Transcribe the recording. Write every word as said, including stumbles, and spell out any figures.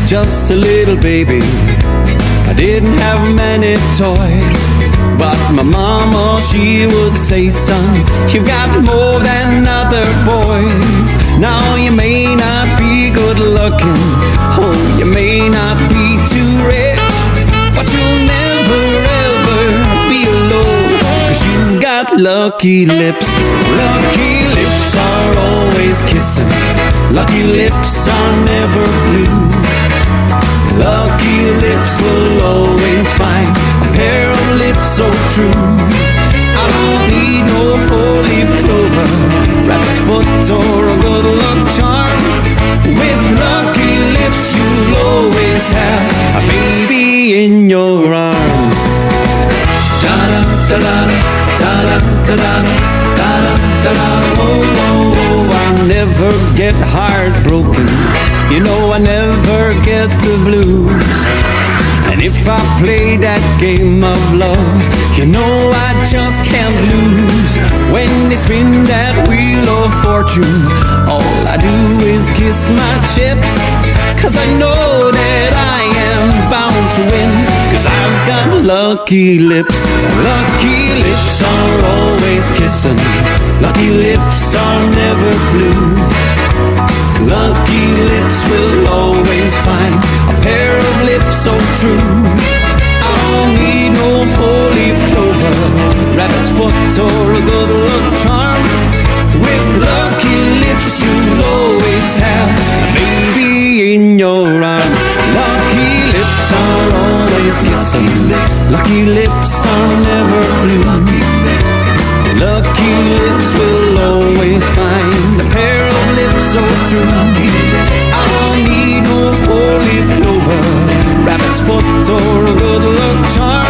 just a little baby. I didn't have many toys, but my mama, she would say, son, you've got more than other boys. Now you may not be good looking, oh, you may not be too rich, but you'll never ever be alone, 'cause you've got lucky lips. Lucky lips are always kissing, lucky lips are never blue. Lucky lips will always find a pair of lips so true. I don't need no four-leaf clover, rabbit's foot or a good luck charm. With lucky lips you'll always have a baby in your arms. Da-da, da-da, da-da, da-da, da-da, da-da, oh, oh, oh. I never get heartbroken, you know I never get the blues. And if I play that game of love, you know I just can't lose. When they spin that wheel of fortune, all I do is kiss my chips, 'cause I know that I am bound to win, 'cause I've got lucky lips. Lucky lips are always kissing, lucky lips are never blue. Lucky lips will always find a pair of lips so true. I don't need no four-leaf clover, rabbit's foot or a good luck charm. With lucky lips you'll always have a baby in your arms. Lucky lips are always kissing, lucky lips are never blue. Lucky lips will always find a pair of lips so true. I don't need no four-leaf clover, rabbit's foot or a good luck charm.